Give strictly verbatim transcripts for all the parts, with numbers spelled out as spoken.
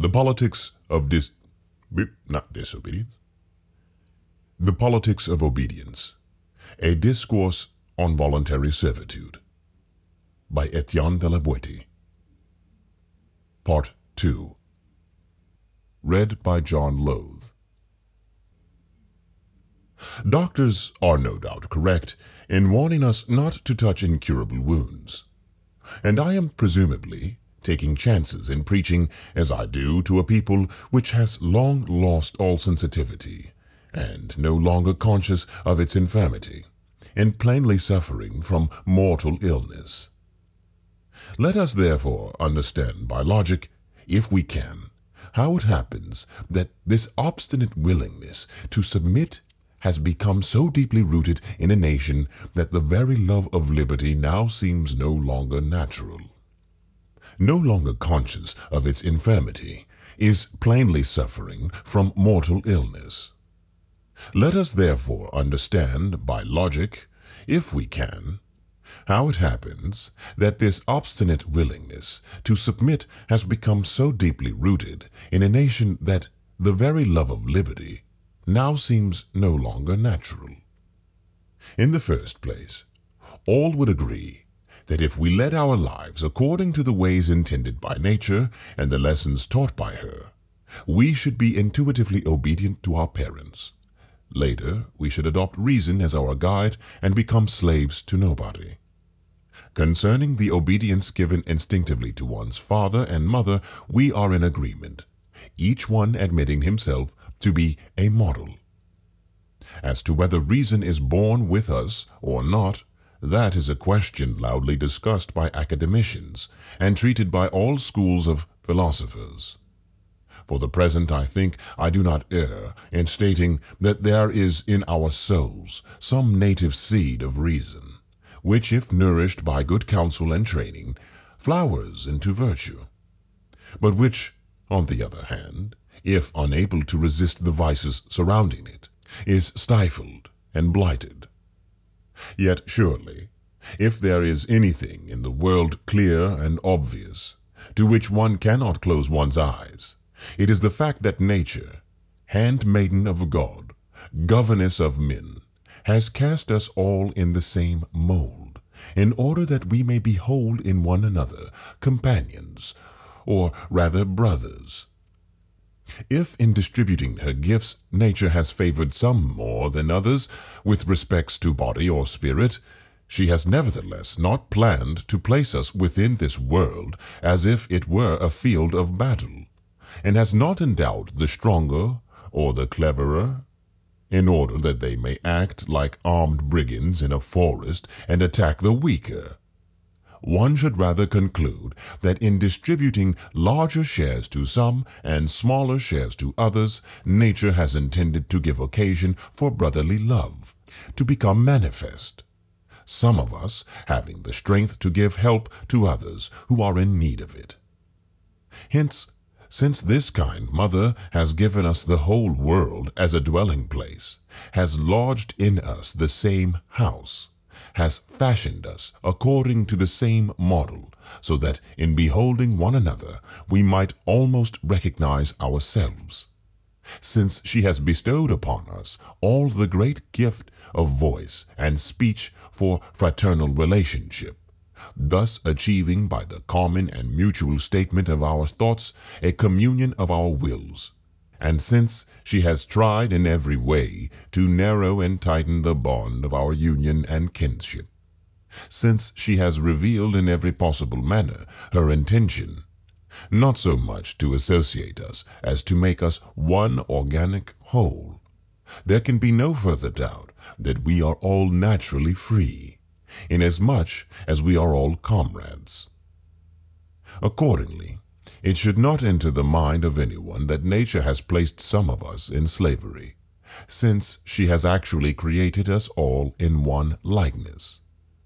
The Politics of Dis... not Disobedience. The Politics of Obedience. A Discourse on Voluntary Servitude. By Etienne de la Boétie. Part two. Read by John Lothe. Doctors are no doubt correct in warning us not to touch incurable wounds, and I am presumably taking chances in preaching as I do to a people which has long lost all sensitivity and no longer conscious of its infirmity, and plainly suffering from mortal illness. Let us therefore understand by logic, if we can, how it happens that this obstinate willingness to submit has become so deeply rooted in a nation that the very love of liberty now seems no longer natural. No longer conscious of its infirmity, is plainly suffering from mortal illness. Let us therefore understand by logic, if we can, how it happens that this obstinate willingness to submit has become so deeply rooted in a nation that the very love of liberty now seems no longer natural. In the first place, all would agree that if we led our lives according to the ways intended by nature and the lessons taught by her, we should be intuitively obedient to our parents. Later, we should adopt reason as our guide and become slaves to nobody. Concerning the obedience given instinctively to one's father and mother, we are in agreement, each one admitting himself to be a model. As to whether reason is born with us or not, that is a question loudly discussed by academicians and treated by all schools of philosophers. For the present, I think I do not err in stating that there is in our souls some native seed of reason, which, if nourished by good counsel and training, flowers into virtue, but which, on the other hand, if unable to resist the vices surrounding it, is stifled and blighted. Yet surely, if there is anything in the world clear and obvious, to which one cannot close one's eyes, it is the fact that nature, handmaiden of God, governess of men, has cast us all in the same mold, in order that we may behold in one another companions, or rather brothers. If in distributing her gifts nature has favored some more than others with respects to body or spirit, she has nevertheless not planned to place us within this world as if it were a field of battle, and has not endowed the stronger or the cleverer, in order that they may act like armed brigands in a forest and attack the weaker. One should rather conclude that in distributing larger shares to some and smaller shares to others, nature has intended to give occasion for brotherly love to become manifest, some of us having the strength to give help to others who are in need of it. Hence, since this kind Mother has given us the whole world as a dwelling place, has lodged in us the same house, has fashioned us according to the same model, so that in beholding one another we might almost recognize ourselves. Since she has bestowed upon us all the great gift of voice and speech for fraternal relationship, thus achieving by the common and mutual statement of our thoughts a communion of our wills, and since she has tried in every way to narrow and tighten the bond of our union and kinship, since she has revealed in every possible manner her intention, not so much to associate us as to make us one organic whole, there can be no further doubt that we are all naturally free, inasmuch as we are all comrades. Accordingly, it should not enter the mind of anyone that nature has placed some of us in slavery, since she has actually created us all in one likeness.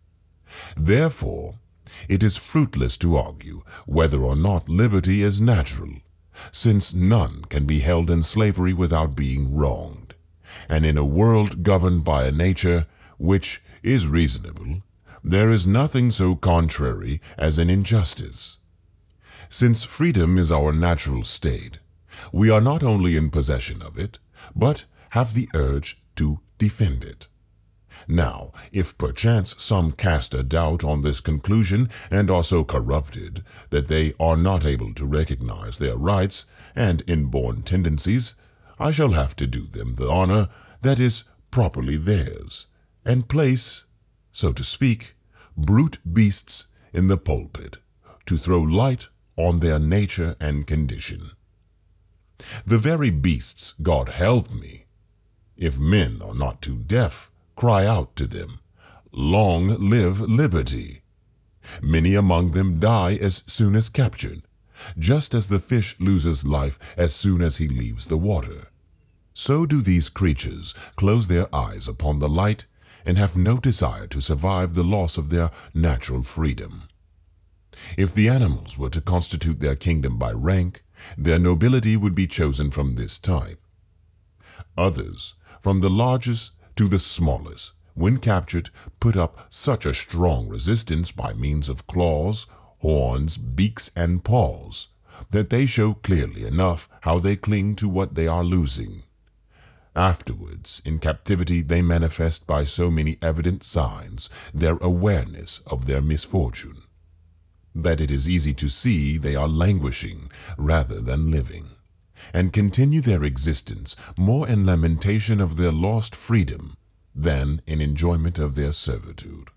Therefore, it is fruitless to argue whether or not liberty is natural, since none can be held in slavery without being wronged, and in a world governed by a nature which is reasonable, there is nothing so contrary as an injustice. Since freedom is our natural state, we are not only in possession of it, but have the urge to defend it. Now, if perchance some cast a doubt on this conclusion and are so corrupted that they are not able to recognize their rights and inborn tendencies, I shall have to do them the honor that is properly theirs, and place, so to speak, brute beasts in the pulpit to throw light on their nature and condition. The very beasts, God help me, if men are not too deaf, cry out to them, "Long live liberty!" Many among them die as soon as captured, just as the fish loses life as soon as he leaves the water. So do these creatures close their eyes upon the light and have no desire to survive the loss of their natural freedom. If the animals were to constitute their kingdom by rank, their nobility would be chosen from this type. Others, from the largest to the smallest, when captured, put up such a strong resistance by means of claws, horns, beaks, and paws, that they show clearly enough how they cling to what they are losing. Afterwards, in captivity, they manifest by so many evident signs their awareness of their misfortune, that it is easy to see they are languishing rather than living, and continue their existence more in lamentation of their lost freedom than in enjoyment of their servitude.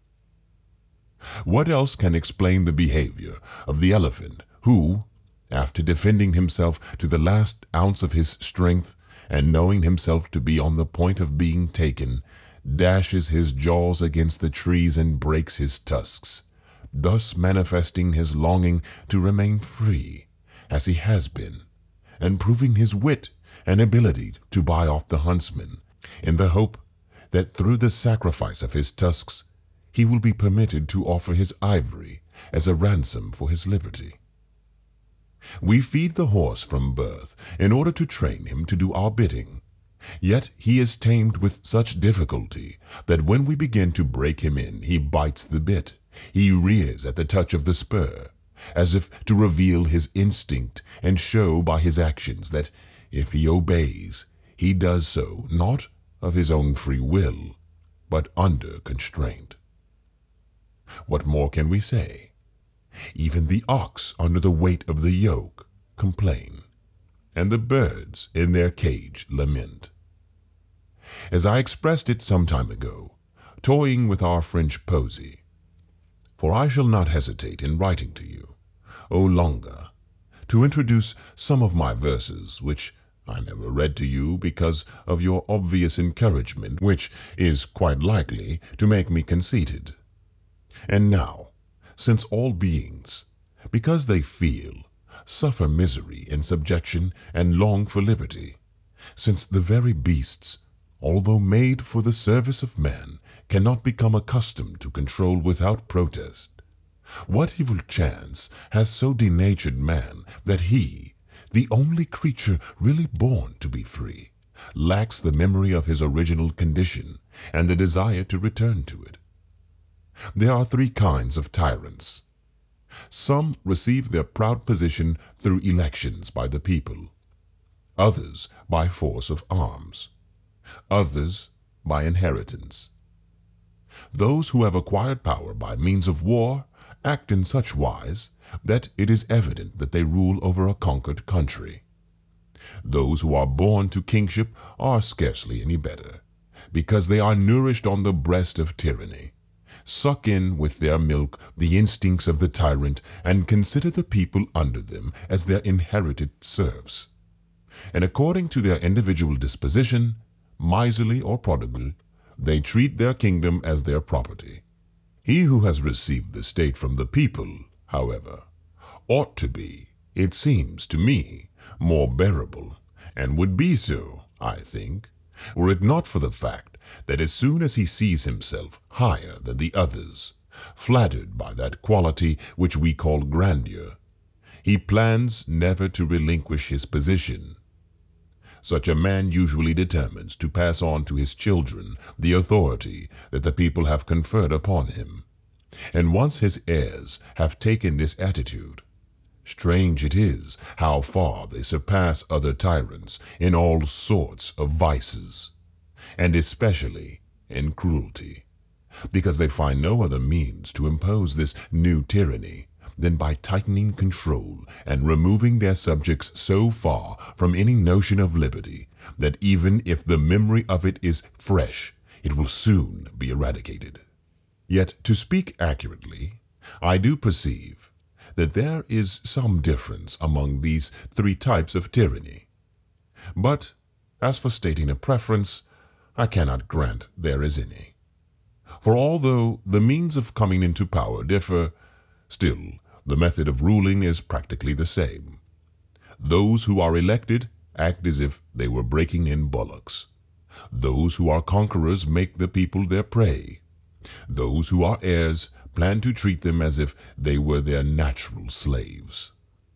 What else can explain the behavior of the elephant who, after defending himself to the last ounce of his strength and knowing himself to be on the point of being taken, dashes his jaws against the trees and breaks his tusks, thus manifesting his longing to remain free, as he has been, and proving his wit and ability to buy off the huntsman, in the hope that through the sacrifice of his tusks he will be permitted to offer his ivory as a ransom for his liberty. We feed the horse from birth in order to train him to do our bidding, yet he is tamed with such difficulty that when we begin to break him in, he bites the bit, he rears at the touch of the spur, as if to reveal his instinct and show by his actions that if he obeys, he does so not of his own free will, but under constraint. What more can we say? Even the ox under the weight of the yoke complain, and the birds in their cage lament. As I expressed it some time ago, toying with our French poesy, for I shall not hesitate in writing to you, O longer, to introduce some of my verses which I never read to you because of your obvious encouragement, which is quite likely to make me conceited. And now, since all beings, because they feel, suffer misery in subjection and long for liberty, since the very beasts, although made for the service of man, cannot become accustomed to control without protest, what evil chance has so denatured man that he, the only creature really born to be free, lacks the memory of his original condition and the desire to return to it? There are three kinds of tyrants. Some receive their proud position through elections by the people, others by force of arms, others by inheritance. Those who have acquired power by means of war act in such wise that it is evident that they rule over a conquered country. Those who are born to kingship are scarcely any better, because they are nourished on the breast of tyranny, suck in with their milk the instincts of the tyrant, and consider the people under them as their inherited serfs. And according to their individual disposition, miserly or prodigal, they treat their kingdom as their property. He who has received the state from the people, however, ought to be, it seems to me, more bearable, and would be so, I think, were it not for the fact that as soon as he sees himself higher than the others, flattered by that quality which we call grandeur, he plans never to relinquish his position. Such a man usually determines to pass on to his children the authority that the people have conferred upon him, and once his heirs have taken this attitude, Strange it is how far they surpass other tyrants in all sorts of vices, and especially in cruelty, because they find no other means to impose this new tyranny than by tightening control and removing their subjects so far from any notion of liberty that even if the memory of it is fresh, it will soon be eradicated. Yet, to speak accurately, I do perceive that there is some difference among these three types of tyranny. But, as for stating a preference, I cannot grant there is any. For although the means of coming into power differ, still the method of ruling is practically the same. Those who are elected act as if they were breaking in bullocks. Those who are conquerors make the people their prey. Those who are heirs plan to treat them as if they were their natural slaves.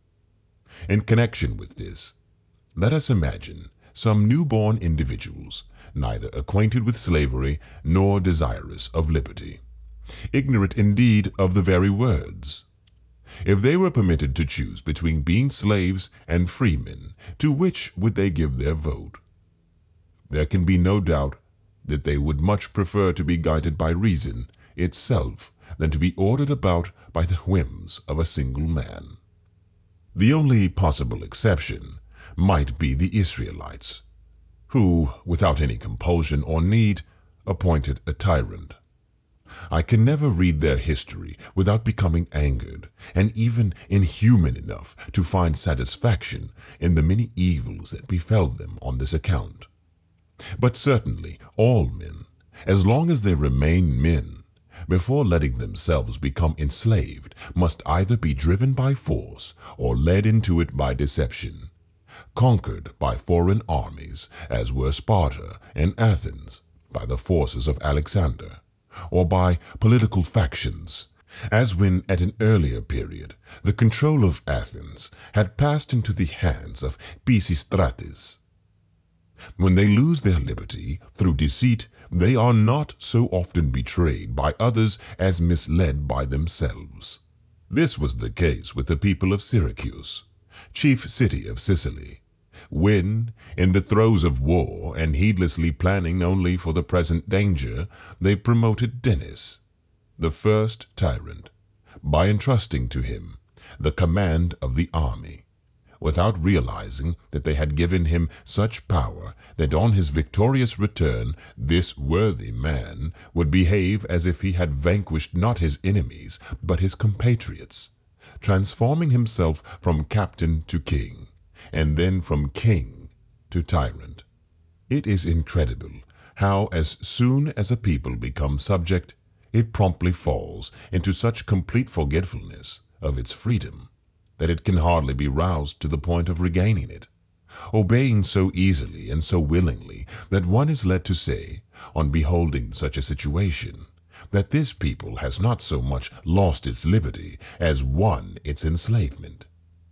In connection with this, let us imagine some newborn individuals, neither acquainted with slavery nor desirous of liberty, ignorant indeed of the very words. If they were permitted to choose between being slaves and freemen, to which would they give their vote? There can be no doubt that they would much prefer to be guided by reason itself than to be ordered about by the whims of a single man. The only possible exception might be the Israelites, who, without any compulsion or need, appointed a tyrant. I can never read their history without becoming angered and even inhuman enough to find satisfaction in the many evils that befell them on this account. But certainly all men, as long as they remain men, before letting themselves become enslaved, must either be driven by force or led into it by deception, conquered by foreign armies, as were Sparta and Athens by the forces of Alexander, or by political factions, as when at an earlier period the control of Athens had passed into the hands of Pisistrates. When they lose their liberty through deceit, they are not so often betrayed by others as misled by themselves. This was the case with the people of Syracuse, chief city of Sicily, when, in the throes of war and heedlessly planning only for the present danger, they promoted Denis, the first tyrant, by entrusting to him the command of the army, without realizing that they had given him such power that on his victorious return this worthy man would behave as if he had vanquished not his enemies but his compatriots, transforming himself from captain to king, and then from king to tyrant. It is incredible how as soon as a people becomes subject, it promptly falls into such complete forgetfulness of its freedom that it can hardly be roused to the point of regaining it, obeying so easily and so willingly that one is led to say, on beholding such a situation, that this people has not so much lost its liberty as won its enslavement.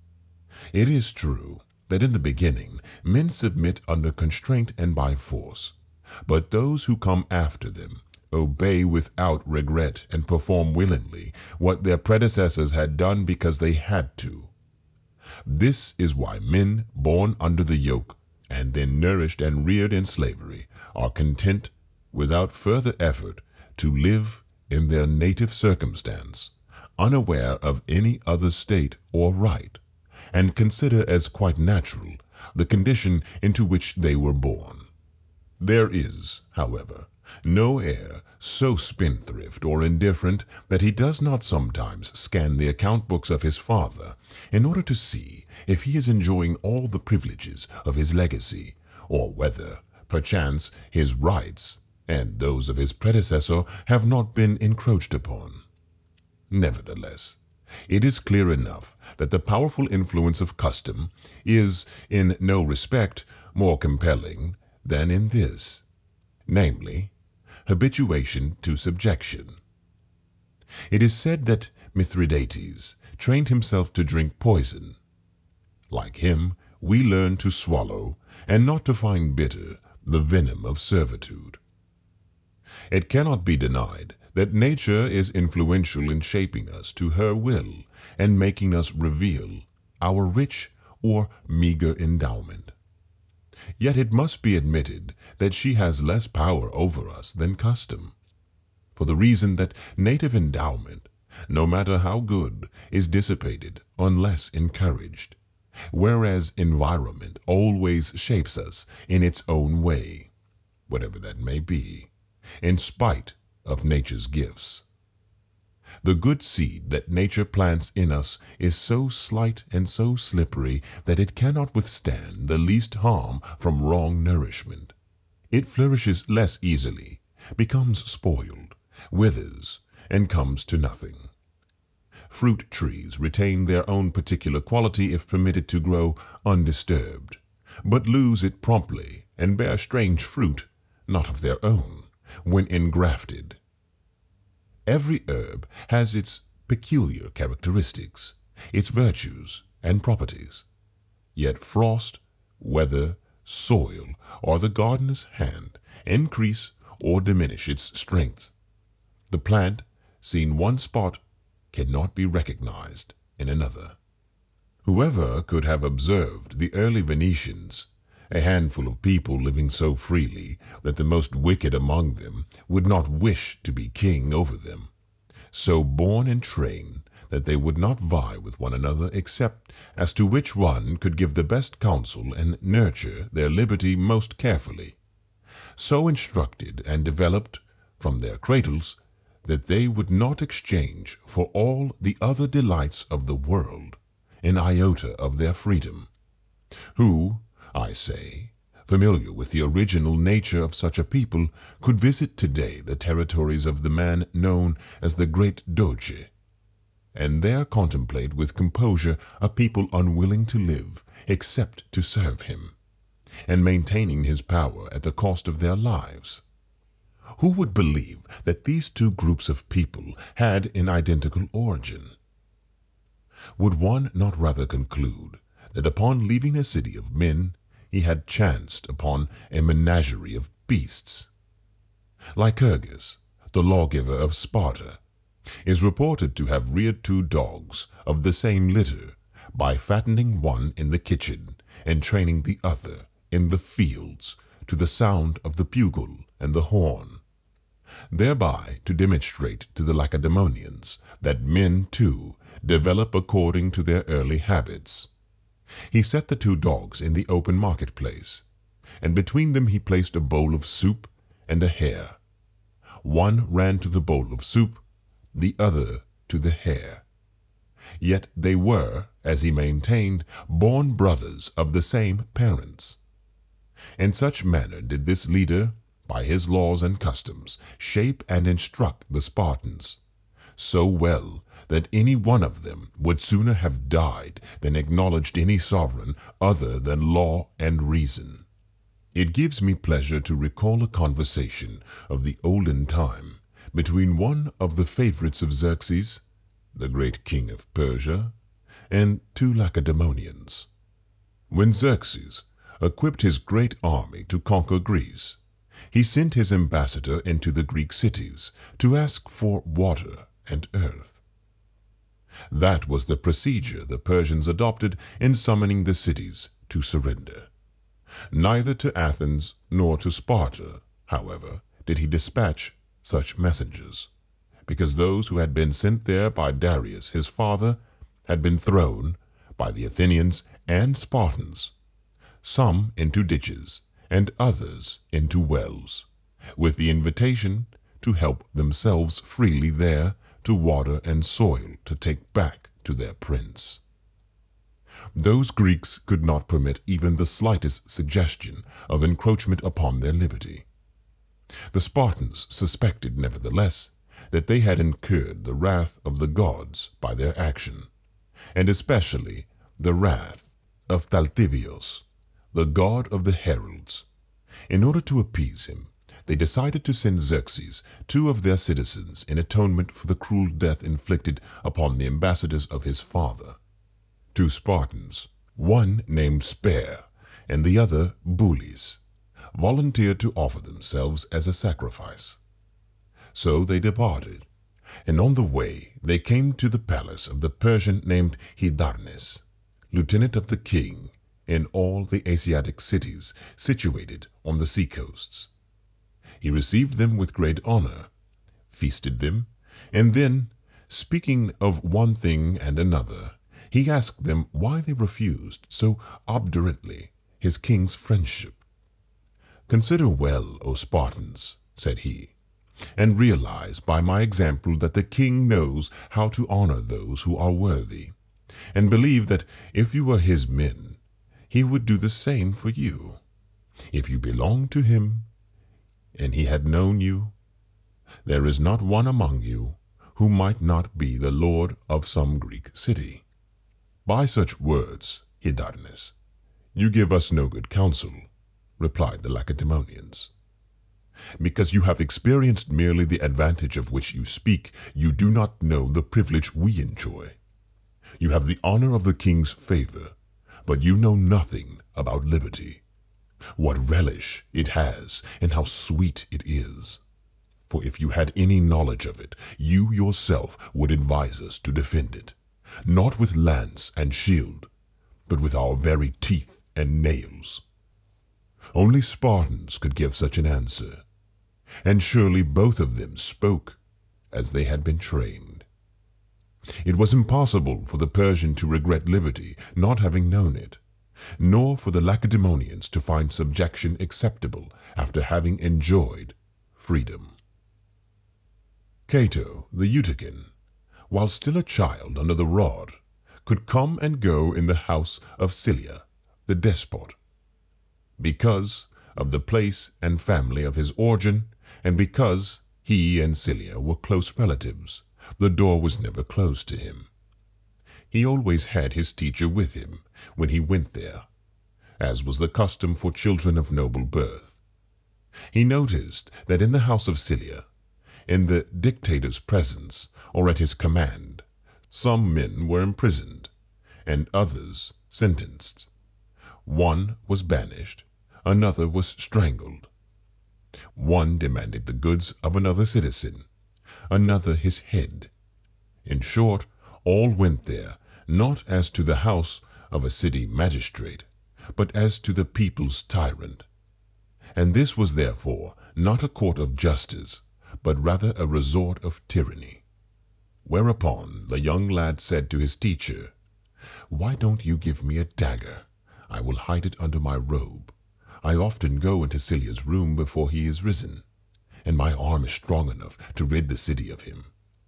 It is true that in the beginning men submit under constraint and by force, but those who come after them obey without regret and perform willingly what their predecessors had done because they had to. This is why men born under the yoke and then nourished and reared in slavery are content without further effort to live in their native circumstance, unaware of any other state or right, and consider as quite natural the condition into which they were born. There is, however, no heir so spendthrift or indifferent that he does not sometimes scan the account books of his father in order to see if he is enjoying all the privileges of his legacy, or whether, perchance, his rights and those of his predecessor have not been encroached upon. Nevertheless, it is clear enough that the powerful influence of custom is, in no respect, more compelling than in this, namely, habituation to subjection. It is said that Mithridates trained himself to drink poison. Like him, we learn to swallow, and not to find bitter, the venom of servitude. It cannot be denied that nature is influential in shaping us to her will and making us reveal, our rich or meager endowment. Yet it must be admitted that she has less power over us than custom, for the reason that native endowment, no matter how good, is dissipated unless encouraged, whereas environment always shapes us in its own way, whatever that may be, in spite of nature's gifts. The good seed that nature plants in us is so slight and so slippery that it cannot withstand the least harm from wrong nourishment. It flourishes less easily, becomes spoiled, withers, and comes to nothing. Fruit trees retain their own particular quality if permitted to grow undisturbed, but lose it promptly and bear strange fruit, not of their own, when engrafted. Every herb has its peculiar characteristics, its virtues and properties. Yet frost, weather, soil, or the gardener's hand increase or diminish its strength. The plant, seen one spot, cannot be recognized in another. Whoever could have observed the early Venetians, a handful of people living so freely that the most wicked among them would not wish to be king over them, so born and trained that they would not vie with one another except as to which one could give the best counsel and nurture their liberty most carefully, so instructed and developed from their cradles that they would not exchange for all the other delights of the world an iota of their freedom, who, I say, familiar with the original nature of such a people, could visit today the territories of the man known as the Great Doge, and there contemplate with composure a people unwilling to live except to serve him, and maintaining his power at the cost of their lives. Who would believe that these two groups of people had an identical origin? Would one not rather conclude that upon leaving a city of men, he had chanced upon a menagerie of beasts? Lycurgus, the lawgiver of Sparta, is reported to have reared two dogs of the same litter by fattening one in the kitchen and training the other in the fields to the sound of the bugle and the horn, thereby to demonstrate to the Lacedaemonians that men, too, develop according to their early habits. He set the two dogs in the open marketplace, and between them he placed a bowl of soup and a hare. One ran to the bowl of soup, the other to the hare. Yet they were, as he maintained, born brothers of the same parents. In such manner did this leader, by his laws and customs, shape and instruct the Spartans, so well that any one of them would sooner have died than acknowledged any sovereign other than law and reason. It gives me pleasure to recall a conversation of the olden time between one of the favorites of Xerxes, the great king of Persia, and two Lacedaemonians. When Xerxes equipped his great army to conquer Greece, he sent his ambassador into the Greek cities to ask for water and earth. That was the procedure the Persians adopted in summoning the cities to surrender. Neither to Athens nor to Sparta, however, did he dispatch such messengers, because those who had been sent there by Darius his father had been thrown by the Athenians and Spartans, some into ditches and others into wells, with the invitation to help themselves freely there to water and soil to take back to their prince. Those Greeks could not permit even the slightest suggestion of encroachment upon their liberty. The Spartans suspected, nevertheless, that they had incurred the wrath of the gods by their action, and especially the wrath of Talthybios, the god of the heralds. In order to appease him, they decided to send Xerxes two of their citizens in atonement for the cruel death inflicted upon the ambassadors of his father. Two Spartans, one named Spare and the other Bulis, volunteered to offer themselves as a sacrifice. So they departed, and on the way they came to the palace of the Persian named Hydarnes, lieutenant of the king in all the Asiatic cities situated on the seacoasts. He received them with great honor, feasted them, and then, speaking of one thing and another, he asked them why they refused so obdurately his king's friendship. "Consider well, O Spartans," said he, "and realize by my example that the king knows how to honor those who are worthy, and believe that if you were his men, he would do the same for you. If you belong to him, and he had known you, there is not one among you who might not be the lord of some Greek city." "By such words, Hydarnes, you give us no good counsel," replied the Lacedaemonians. "Because you have experienced merely the advantage of which you speak, you do not know the privilege we enjoy. You have the honor of the king's favor, but you know nothing about liberty, what relish it has, and how sweet it is. For if you had any knowledge of it, you yourself would advise us to defend it, not with lance and shield, but with our very teeth and nails." Only Spartans could give such an answer, and surely both of them spoke as they had been trained. It was impossible for the Persian to regret liberty, not having known it, nor for the Lacedaemonians to find subjection acceptable after having enjoyed freedom. Cato, the Utica, while still a child under the rod, could come and go in the house of Sylla, the despot. Because of the place and family of his origin, and because he and Sylla were close relatives, the door was never closed to him. He always had his teacher with him when he went there, as was the custom for children of noble birth. He noticed that in the house of Sylla, in the dictator's presence or at his command, some men were imprisoned, and others sentenced. One was banished, another was strangled. One demanded the goods of another citizen, another his head. In short, all went there, not as to the house of a city magistrate, but as to the people's tyrant. And this was therefore not a court of justice, but rather a resort of tyranny. Whereupon the young lad said to his teacher, "Why don't you give me a dagger? I will hide it under my robe. I often go into Sylla's room before he is risen, and my arm is strong enough to rid the city of him."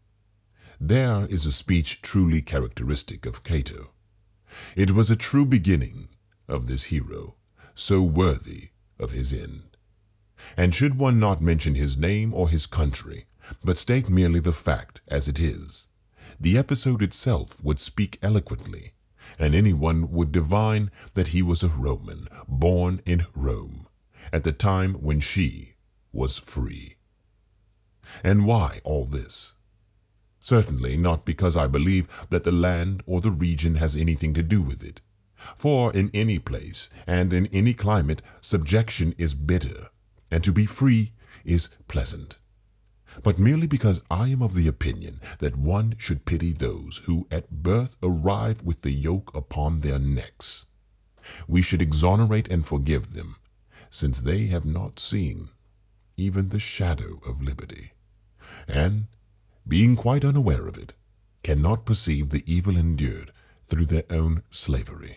There is a speech truly characteristic of Cato. It was a true beginning of this hero, so worthy of his end. And should one not mention his name or his country, but state merely the fact as it is, the episode itself would speak eloquently, and anyone would divine that he was a Roman, born in Rome, at the time when she was free. And why all this? Certainly not because I believe that the land or the region has anything to do with it, for in any place and in any climate subjection is bitter, and to be free is pleasant, but merely because I am of the opinion that one should pity those who at birth arrive with the yoke upon their necks. We should exonerate and forgive them, since they have not seen even the shadow of liberty, and, being quite unaware of it, cannot perceive the evil endured through their own slavery.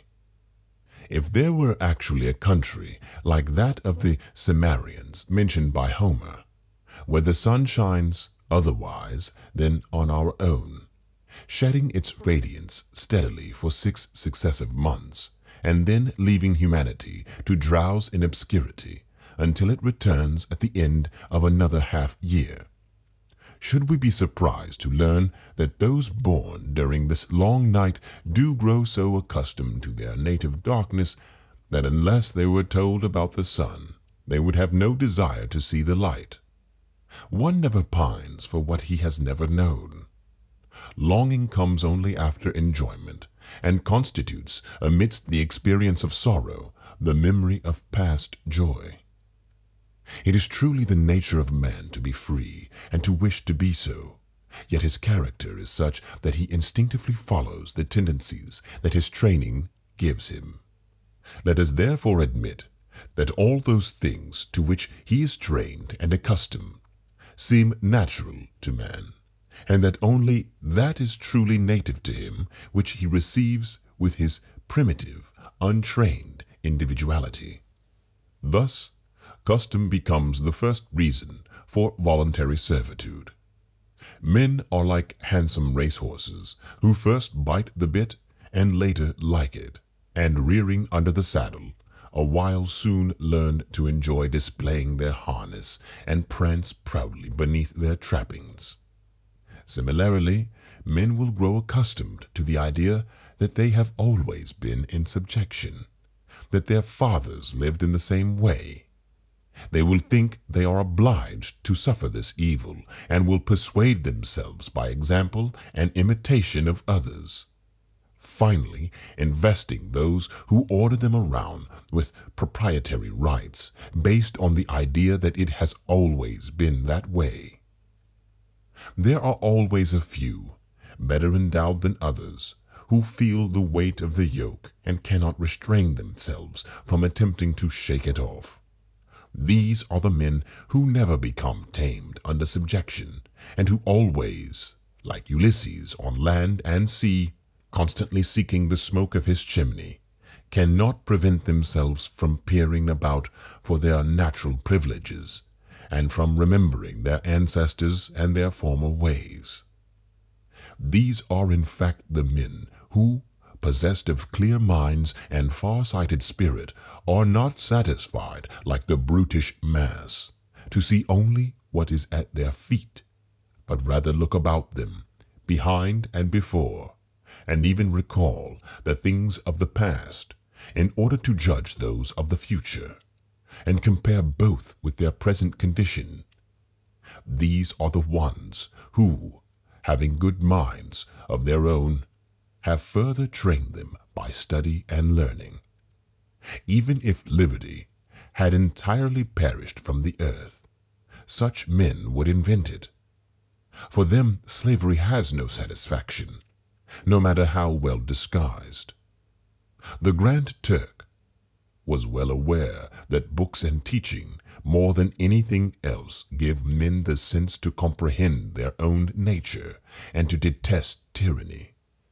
If there were actually a country like that of the Cimmerians mentioned by Homer, where the sun shines otherwise than on our own, shedding its radiance steadily for six successive months, and then leaving humanity to drowse in obscurity until it returns at the end of another half year, should we be surprised to learn that those born during this long night do grow so accustomed to their native darkness that unless they were told about the sun, they would have no desire to see the light? One never pines for what he has never known. Longing comes only after enjoyment, and constitutes, amidst the experience of sorrow, the memory of past joy. It is truly the nature of man to be free, and to wish to be so, yet his character is such that he instinctively follows the tendencies that his training gives him. Let us therefore admit that all those things to which he is trained and accustomed seem natural to man, and that only that is truly native to him which he receives with his primitive, untrained individuality. Thus, custom becomes the first reason for voluntary servitude. Men are like handsome racehorses who first bite the bit and later like it, and rearing under the saddle, a while soon learn to enjoy displaying their harness and prance proudly beneath their trappings. Similarly, men will grow accustomed to the idea that they have always been in subjection, that their fathers lived in the same way. They will think they are obliged to suffer this evil, and will persuade themselves by example and imitation of others, finally investing those who order them around with proprietary rights based on the idea that it has always been that way. There are always a few, better endowed than others, who feel the weight of the yoke and cannot restrain themselves from attempting to shake it off. These are the men who never become tamed under subjection, and who always, like Ulysses on land and sea, constantly seeking the smoke of his chimney, cannot prevent themselves from peering about for their natural privileges, and from remembering their ancestors and their former ways. These are in fact the men who, possessed of clear minds and far-sighted spirit, are not satisfied, like the brutish mass, to see only what is at their feet, but rather look about them, behind and before, and even recall the things of the past in order to judge those of the future, and compare both with their present condition. These are the ones who, having good minds of their own, have further trained them by study and learning. Even if liberty had entirely perished from the earth, such men would invent it. For them, slavery has no satisfaction, no matter how well disguised. The Grand Turk was well aware that books and teaching, more than anything else, give men the sense to comprehend their own nature and to detest tyranny.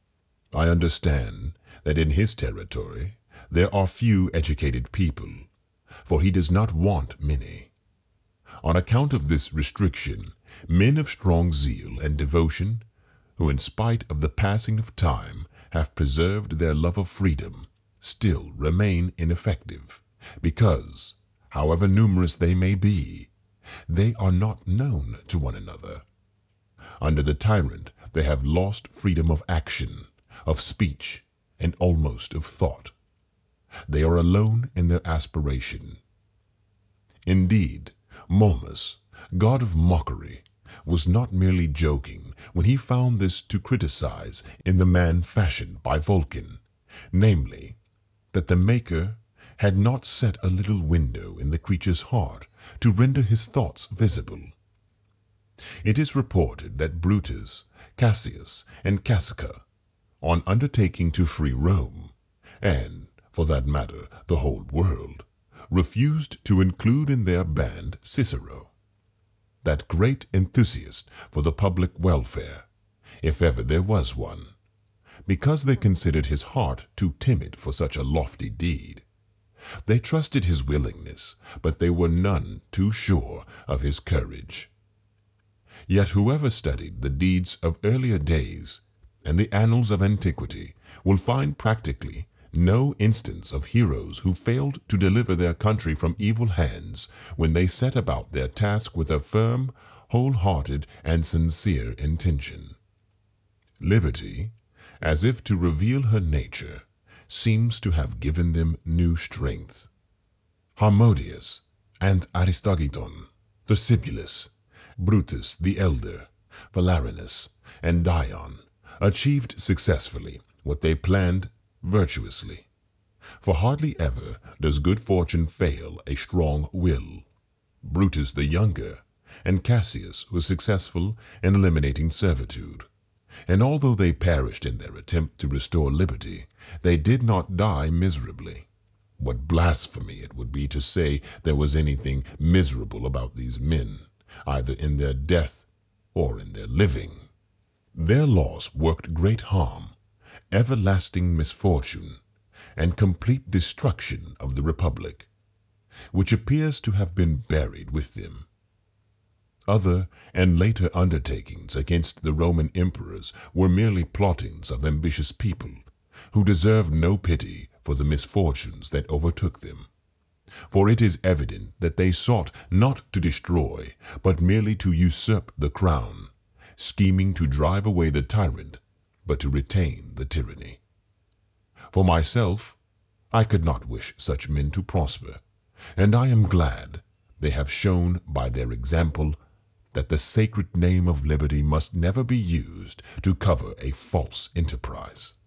I understand that in his territory there are few educated people, for he does not want many. On account of this restriction, men of strong zeal and devotion, who in spite of the passing of time have preserved their love of freedom, still remain ineffective, because, however numerous they may be, they are not known to one another. Under the tyrant they have lost freedom of action, of speech, and almost of thought. They are alone in their aspiration. Indeed, Momus, god of mockery, was not merely joking when he found this to criticize in the man fashioned by Vulcan, namely, that the Maker had not set a little window in the creature's heart to render his thoughts visible. It is reported that Brutus, Cassius, and Cassica, on undertaking to free Rome, and, for that matter, the whole world, refused to include in their band Cicero, that great enthusiast for the public welfare, if ever there was one, because they considered his heart too timid for such a lofty deed. They trusted his willingness, but they were none too sure of his courage. Yet whoever studied the deeds of earlier days and the annals of antiquity will find practically no instance of heroes who failed to deliver their country from evil hands when they set about their task with a firm, wholehearted, and sincere intention. Liberty, as if to reveal her nature, seems to have given them new strength. Harmodius and Aristogiton, Thrasybulus, Brutus the Elder, Valerianus, and Dion achieved successfully what they planned virtuously. For hardly ever does good fortune fail a strong will. Brutus the Younger and Cassius was successful in eliminating servitude, And although they perished in their attempt to restore liberty, they did not die miserably. What blasphemy it would be to say there was anything miserable about these men, either in their death or in their living. Their loss worked great harm, everlasting misfortune, and complete destruction of the Republic, which appears to have been buried with them. Other and later undertakings against the Roman emperors were merely plottings of ambitious people, who deserved no pity for the misfortunes that overtook them. For it is evident that they sought not to destroy, but merely to usurp the crown, scheming to drive away the tyrant, but to retain the tyranny. For myself, I could not wish such men to prosper, and I am glad they have shown by their example that the sacred name of liberty must never be used to cover a false enterprise.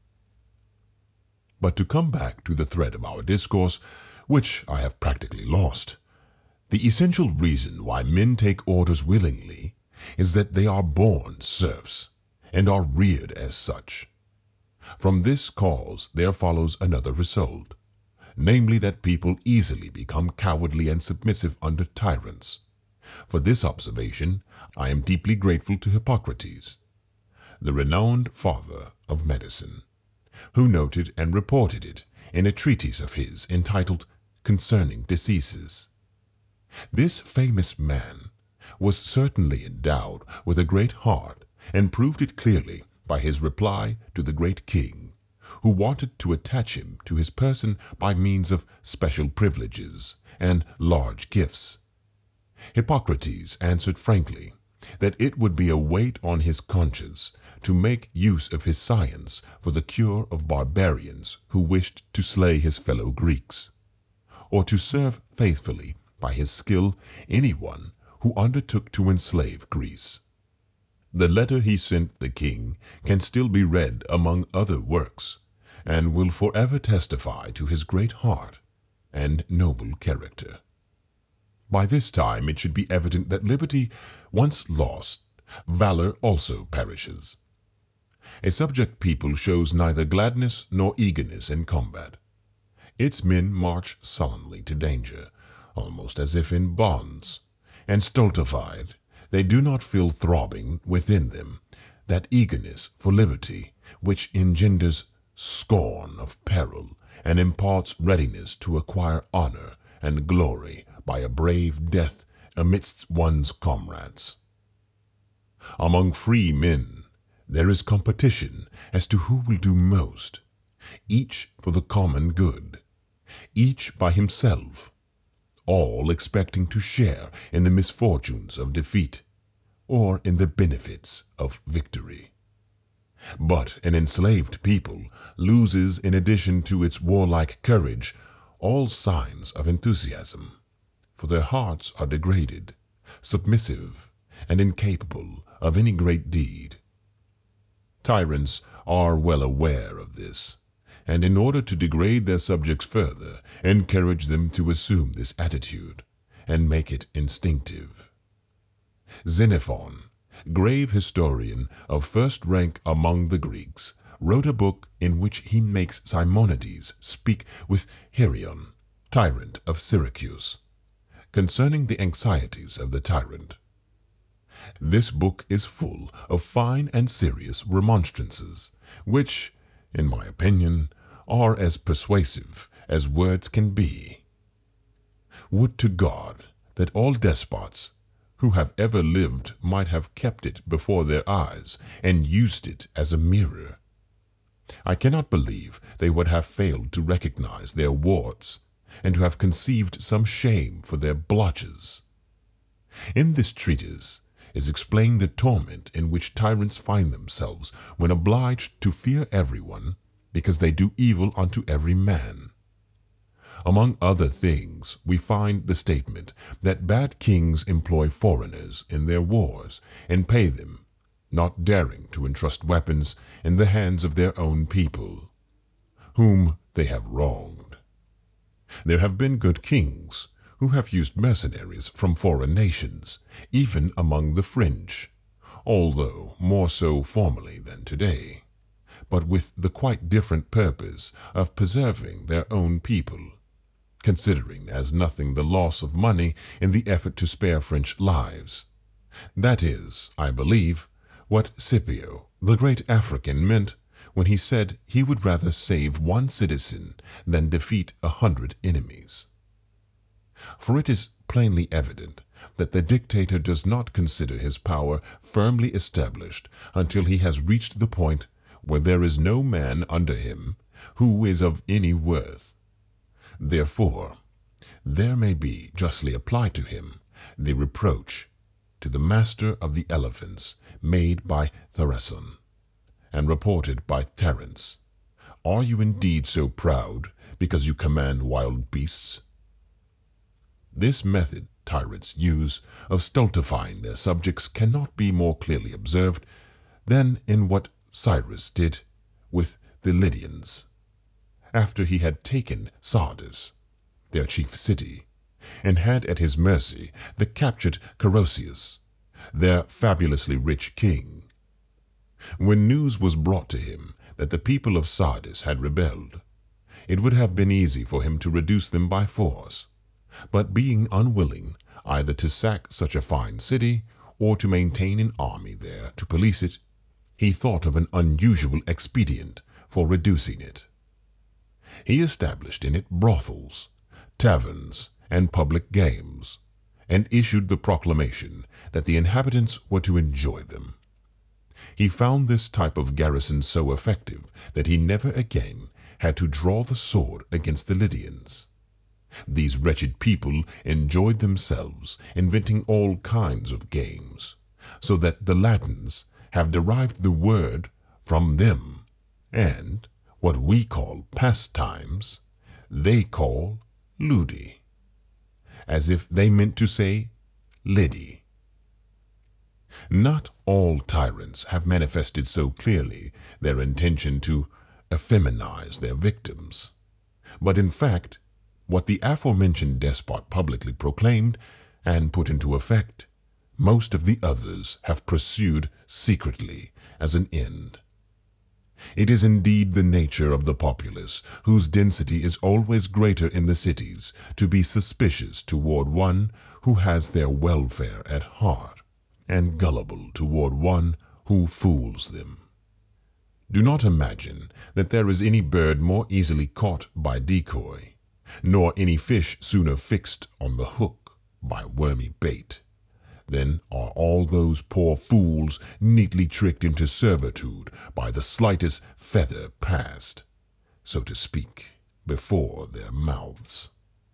But to come back to the thread of our discourse, which I have practically lost, the essential reason why men take orders willingly is that they are born serfs and are reared as such. From this cause there follows another result, namely that people easily become cowardly and submissive under tyrants. For this observation I am deeply grateful to Hippocrates, the renowned father of medicine, who noted and reported it in a treatise of his entitled Concerning Diseases. This famous man was certainly endowed with a great heart, and proved it clearly by his reply to the great king, who wanted to attach him to his person by means of special privileges and large gifts. Hippocrates answered frankly that it would be a weight on his conscience to make use of his science for the cure of barbarians who wished to slay his fellow Greeks, or to serve faithfully by his skill anyone who undertook to enslave Greece. The letter he sent the king can still be read among other works, and will forever testify to his great heart and noble character. By this time it should be evident that liberty once lost, valor also perishes. A subject people shows neither gladness nor eagerness in combat. Its men march sullenly to danger, almost as if in bonds, and stultified, they do not feel throbbing within them that eagerness for liberty which engenders scorn of peril and imparts readiness to acquire honor and glory by a brave death amidst one's comrades. Among free men there is competition as to who will do most, each for the common good, each by himself, all expecting to share in the misfortunes of defeat or in the benefits of victory. But an enslaved people loses, in addition to its warlike courage, all signs of enthusiasm, for their hearts are degraded, submissive, and incapable of any great deed. Tyrants are well aware of this, and in order to degrade their subjects further, encourage them to assume this attitude, and make it instinctive. Xenophon, grave historian of first rank among the Greeks, wrote a book in which he makes Simonides speak with Hieron, tyrant of Syracuse, concerning the anxieties of the tyrant. This book is full of fine and serious remonstrances, which, in my opinion, are as persuasive as words can be. Would to God that all despots who have ever lived might have kept it before their eyes and used it as a mirror. I cannot believe they would have failed to recognize their warts, and to have conceived some shame for their blotches. In this treatise is explained the torment in which tyrants find themselves when obliged to fear everyone, because they do evil unto every man. Among other things, we find the statement that bad kings employ foreigners in their wars, and pay them, not daring to entrust weapons in the hands of their own people, whom they have wronged. There have been good kings who have used mercenaries from foreign nations, even among the French, although more so formerly than today, but with the quite different purpose of preserving their own people, considering as nothing the loss of money in the effort to spare French lives. That is, I believe, what Scipio, the great African, meant when he said he would rather save one citizen than defeat a hundred enemies. For it is plainly evident that the dictator does not consider his power firmly established until he has reached the point where there is no man under him who is of any worth. Therefore, there may be justly applied to him the reproach to the master of the elephants made by Thrason, and reported by Terence, "Are you indeed so proud because you command wild beasts?" This method tyrants use of stultifying their subjects cannot be more clearly observed than in what Cyrus did with the Lydians, after he had taken Sardis, their chief city, and had at his mercy the captured Carausius, their fabulously rich king. When news was brought to him that the people of Sardis had rebelled, it would have been easy for him to reduce them by force, but being unwilling either to sack such a fine city or to maintain an army there to police it, he thought of an unusual expedient for reducing it. He established in it brothels, taverns, and public games, and issued the proclamation that the inhabitants were to enjoy them. He found this type of garrison so effective that he never again had to draw the sword against the Lydians. These wretched people enjoyed themselves, inventing all kinds of games, so that the Latins have derived the word from them, and what we call pastimes, they call ludi, as if they meant to say liddy. Not all tyrants have manifested so clearly their intention to effeminize their victims, but in fact, what the aforementioned despot publicly proclaimed and put into effect, most of the others have pursued secretly as an end. It is indeed the nature of the populace, whose density is always greater in the cities, to be suspicious toward one who has their welfare at heart, and gullible toward one who fools them. Do not imagine that there is any bird more easily caught by decoy, nor any fish sooner fixed on the hook by wormy bait, than are all those poor fools neatly tricked into servitude by the slightest feather passed, so to speak, before their mouths.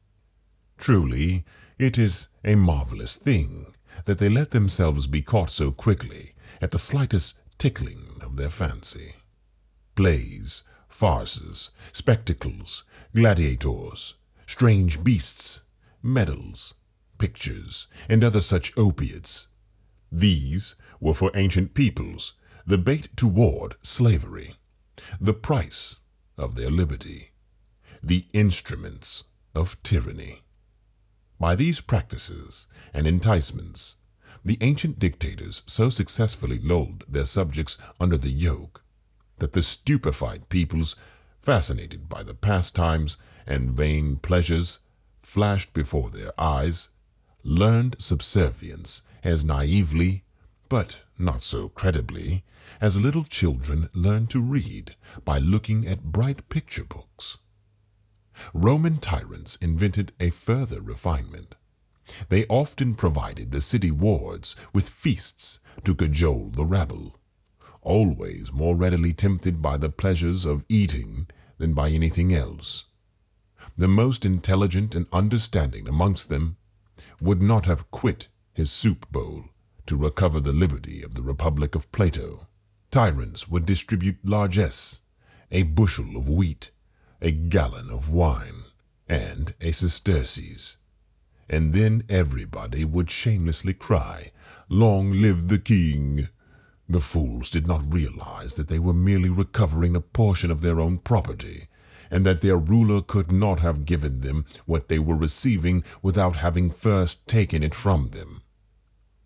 Truly, it is a marvelous thing that they let themselves be caught so quickly at the slightest tickling of their fancy. Plays, farces, spectacles, gladiators, strange beasts, medals, pictures, and other such opiates. These were for ancient peoples the bait toward slavery, the price of their liberty, the instruments of tyranny. By these practices and enticements, the ancient dictators so successfully lulled their subjects under the yoke that the stupefied peoples, fascinated by the pastimes and vain pleasures flashed before their eyes, learned subservience as naively, but not so credibly, as little children learn to read by looking at bright picture books. Roman tyrants invented a further refinement. They often provided the city wards with feasts to cajole the rabble, always more readily tempted by the pleasures of eating than by anything else. The most intelligent and understanding amongst them would not have quit his soup bowl to recover the liberty of the Republic of Plato. Tyrants would distribute largesse, a bushel of wheat, a gallon of wine, and a sesterces, and then everybody would shamelessly cry, "Long live the king!" The fools did not realize that they were merely recovering a portion of their own property, and that their ruler could not have given them what they were receiving without having first taken it from them.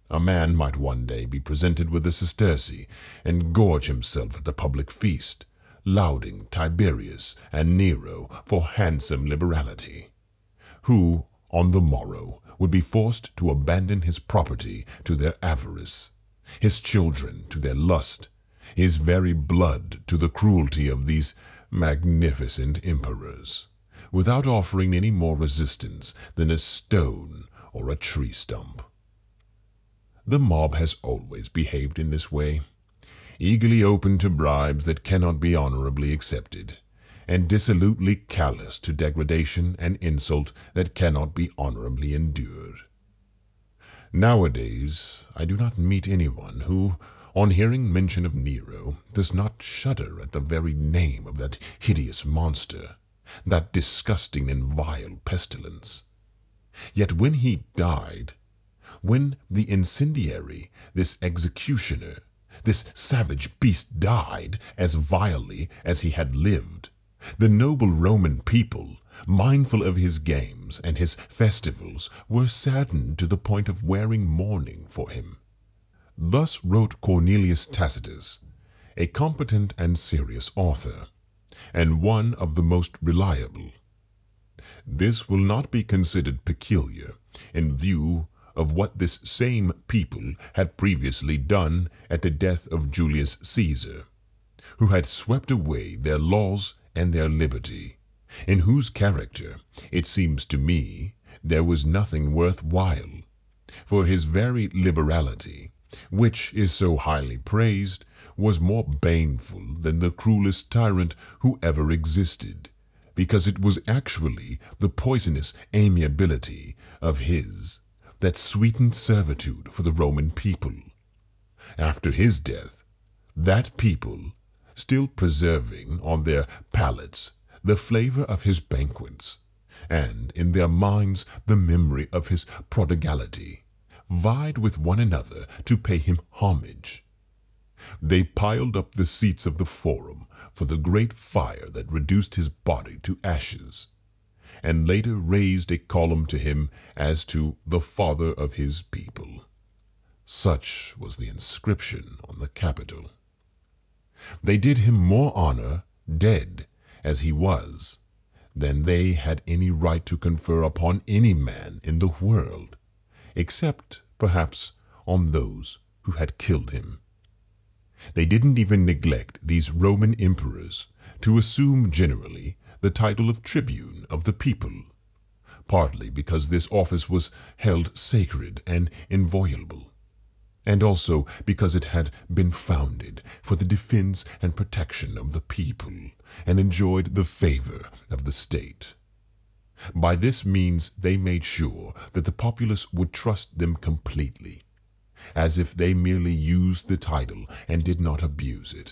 A man might one day be presented with a sesterce and gorge himself at the public feast, lauding Tiberius and Nero for handsome liberality, who, on the morrow, would be forced to abandon his property to their avarice, his children to their lust, his very blood to the cruelty of these magnificent emperors, without offering any more resistance than a stone or a tree stump. The mob has always behaved in this way, eagerly open to bribes that cannot be honorably accepted, and dissolutely callous to degradation and insult that cannot be honorably endured. Nowadays, I do not meet anyone who, on hearing mention of Nero, does not shudder at the very name of that hideous monster, that disgusting and vile pestilence. Yet when he died, when the incendiary, this executioner, this savage beast died as vilely as he had lived, the noble Roman people, mindful of his games and his festivals, were saddened to the point of wearing mourning for him. Thus wrote Cornelius Tacitus, a competent and serious author, and one of the most reliable. This will not be considered peculiar in view of what this same people had previously done at the death of Julius Caesar, who had swept away their laws and their liberty, in whose character, it seems to me, there was nothing worth while, for his very liberality, which is so highly praised, was more baneful than the cruelest tyrant who ever existed, because it was actually the poisonous amiability of his that sweetened servitude for the Roman people. After his death, that people, still preserving on their palates the flavor of his banquets, and in their minds the memory of his prodigality, vied with one another to pay him homage. They piled up the seats of the forum for the great fire that reduced his body to ashes, and later raised a column to him as to the father of his people. Such was the inscription on the Capitol. They did him more honor, dead as he was, than they had any right to confer upon any man in the world, except, perhaps, on those who had killed him. They didn't even neglect, these Roman emperors, to assume generally the title of tribune of the people, partly because this office was held sacred and inviolable, and also because it had been founded for the defense and protection of the people, and enjoyed the favor of the state. By this means they made sure that the populace would trust them completely, as if they merely used the title and did not abuse it.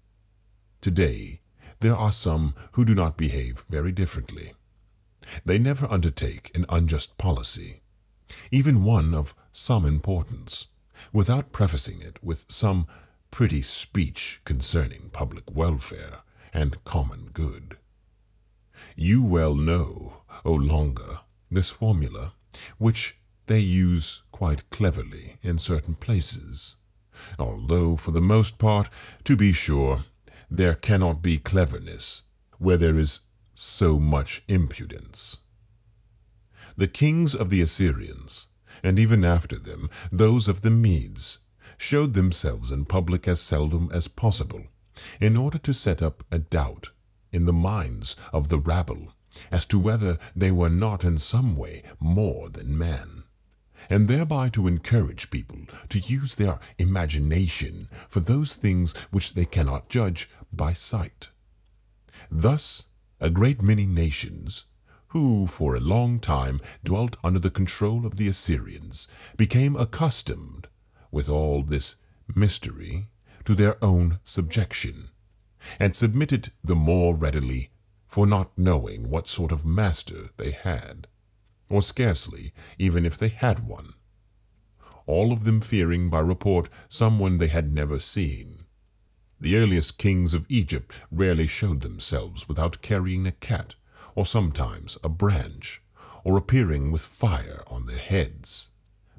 Today, there are some who do not behave very differently. They never undertake an unjust policy, even one of some importance, without prefacing it with some pretty speech concerning public welfare and common good. You well know, O Longa, this formula, which they use quite cleverly in certain places, although for the most part, to be sure, there cannot be cleverness where there is so much impudence. The kings of the Assyrians, and even after them, those of the Medes, showed themselves in public as seldom as possible, in order to set up a doubt in the minds of the rabble as to whether they were not in some way more than man, and thereby to encourage people to use their imagination for those things which they cannot judge by sight. Thus, a great many nations, who for a long time dwelt under the control of the Assyrians, became accustomed, with all this mystery, to their own subjection, and submitted the more readily for not knowing what sort of master they had, or scarcely even if they had one, all of them fearing by report someone they had never seen. The earliest kings of Egypt rarely showed themselves without carrying a cat, or sometimes a branch, or appearing with fire on their heads.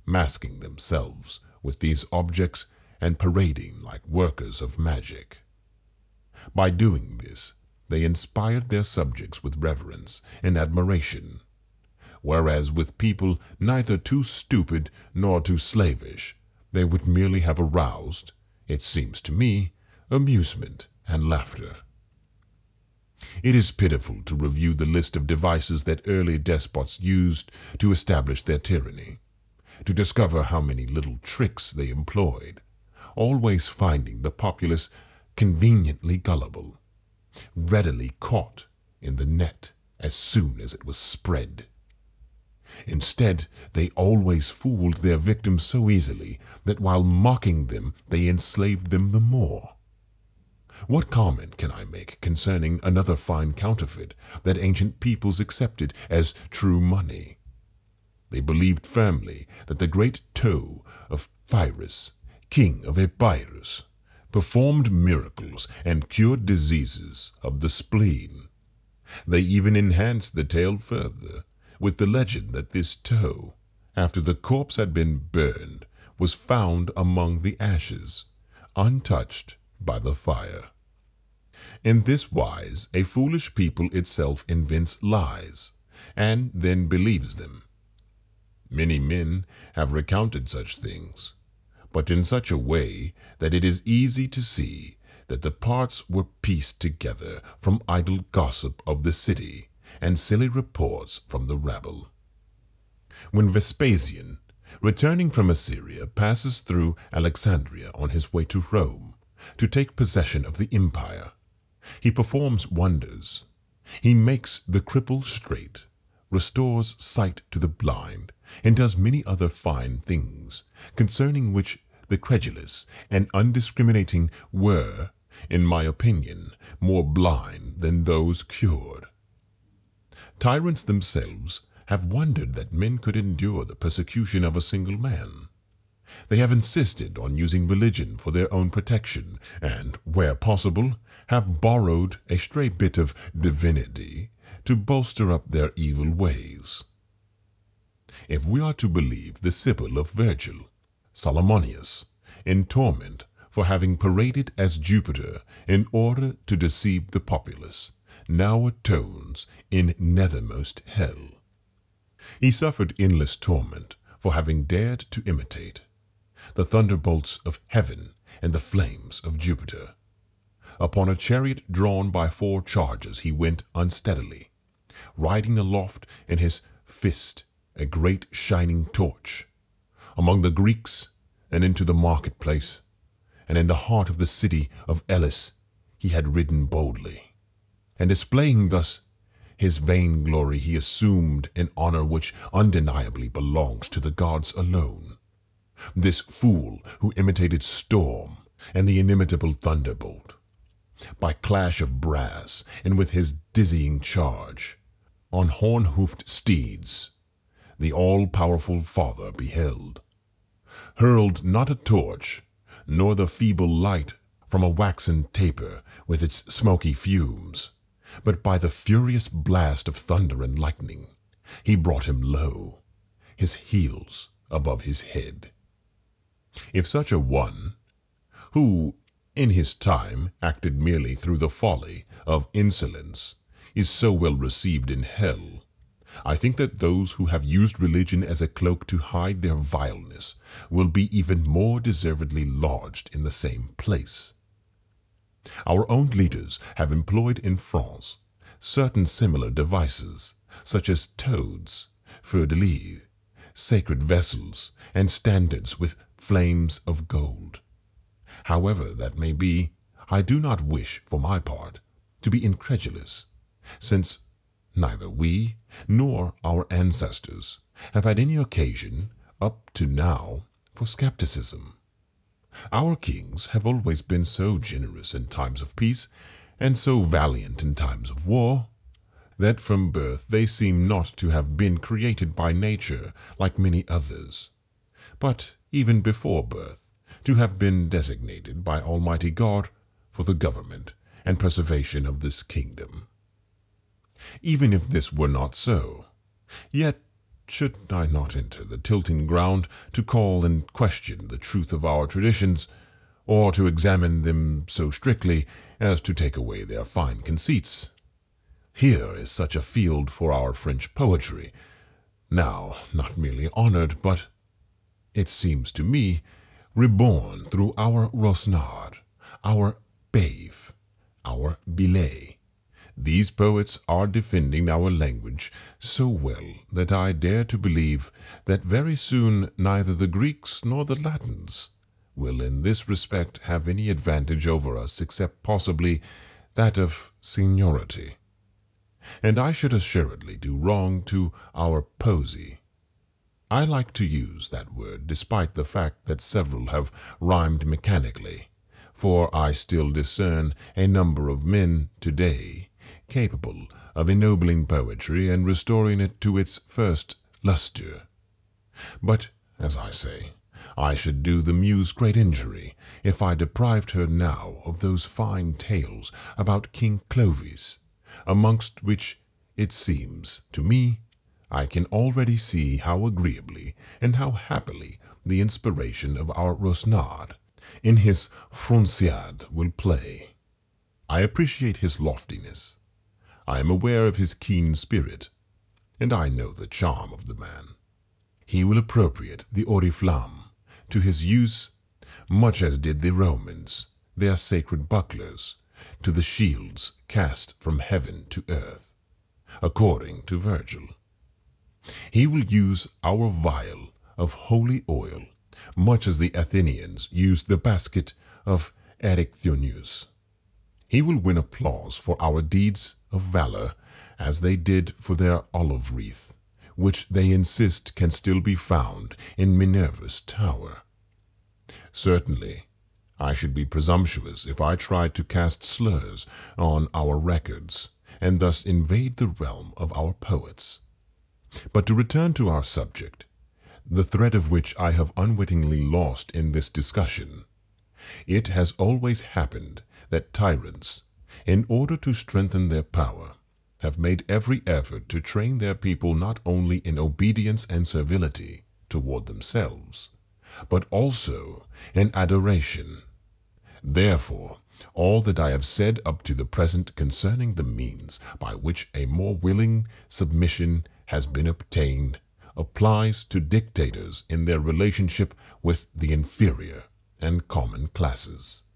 masking themselves with these objects and parading like workers of magic. By doing this, they inspired their subjects with reverence and admiration, whereas with people neither too stupid nor too slavish, they would merely have aroused, it seems to me, amusement and laughter. It is pitiful to review the list of devices that early despots used to establish their tyranny, to discover how many little tricks they employed, always finding the populace conveniently gullible, readily caught in the net as soon as it was spread. Instead, they always fooled their victims so easily that while mocking them, they enslaved them the more. What comment can I make concerning another fine counterfeit that ancient peoples accepted as true money? They believed firmly that the great toe of Pyrrhus, king of Epirus, performed miracles and cured diseases of the spleen. They even enhanced the tale further with the legend that this toe, after the corpse had been burned, was found among the ashes, untouched by the fire. In this wise, a foolish people itself invents lies, and then believes them. Many men have recounted such things, but in such a way that it is easy to see that the parts were pieced together from idle gossip of the city and silly reports from the rabble. When Vespasian, returning from Assyria, passes through Alexandria on his way to Rome to take possession of the empire, he performs wonders. He makes the cripple straight, restores sight to the blind, and does many other fine things, concerning which the credulous and undiscriminating were, in my opinion, more blind than those cured. Tyrants themselves have wondered that men could endure the persecution of a single man. They have insisted on using religion for their own protection, and, where possible, have borrowed a stray bit of divinity to bolster up their evil ways. If we are to believe the Sibyl of Virgil, Solomonius, in torment for having paraded as Jupiter in order to deceive the populace, now atones in nethermost hell. He suffered endless torment for having dared to imitate the thunderbolts of heaven and the flames of Jupiter. Upon a chariot drawn by four chargers he went unsteadily, riding aloft in his fist a great shining torch, among the Greeks and into the marketplace, and in the heart of the city of Elis he had ridden boldly, and displaying thus his vain glory, he assumed an honor which undeniably belongs to the gods alone. This fool who imitated storm and the inimitable thunderbolt, by clash of brass and with his dizzying charge, on horn-hoofed steeds, the all-powerful Father beheld, hurled not a torch, nor the feeble light from a waxen taper with its smoky fumes, but by the furious blast of thunder and lightning, he brought him low, his heels above his head. If such a one, who in his time acted merely through the folly of insolence, is so well received in hell, I think that those who have used religion as a cloak to hide their vileness will be even more deservedly lodged in the same place. Our own leaders have employed in France certain similar devices, such as toads, fleurs-de-lis, sacred vessels, and standards with flames of gold. However that may be, I do not wish, for my part, to be incredulous, since neither we nor our ancestors have had any occasion, up to now, for skepticism. Our kings have always been so generous in times of peace, and so valiant in times of war, that from birth they seem not to have been created by nature like many others, but even before birth to have been designated by Almighty God for the government and preservation of this kingdom. Even if this were not so, yet should I not enter the tilting ground to call and question the truth of our traditions, or to examine them so strictly as to take away their fine conceits? Here is such a field for our French poetry, now not merely honored, but, it seems to me, reborn through our Rosnard, our Bave, our Billet. These poets are defending our language so well that I dare to believe that very soon neither the Greeks nor the Latins will in this respect have any advantage over us except possibly that of seniority. And I should assuredly do wrong to our poesy. I like to use that word despite the fact that several have rhymed mechanically, for I still discern a number of men today capable of ennobling poetry and restoring it to its first lustre. But, as I say, I should do the muse great injury if I deprived her now of those fine tales about King Clovis, amongst which, it seems to me, I can already see how agreeably and how happily the inspiration of our Rosnard in his Fronciade will play. I appreciate his loftiness. I am aware of his keen spirit, and I know the charm of the man. He will appropriate the oriflamme to his use, much as did the Romans their sacred bucklers to the shields cast from heaven to earth, according to Virgil. He will use our vial of holy oil, much as the Athenians used the basket of Erycthonius. He will win applause for our deeds of valor, as they did for their olive wreath, which they insist can still be found in Minerva's tower. Certainly, I should be presumptuous if I tried to cast slurs on our records, and thus invade the realm of our poets. But to return to our subject, the thread of which I have unwittingly lost in this discussion, it has always happened that tyrants, in order to strengthen their power, have made every effort to train their people not only in obedience and servility toward themselves, but also in adoration. Therefore, all that I have said up to the present concerning the means by which a more willing submission has been obtained applies to dictators in their relationship with the inferior and common classes.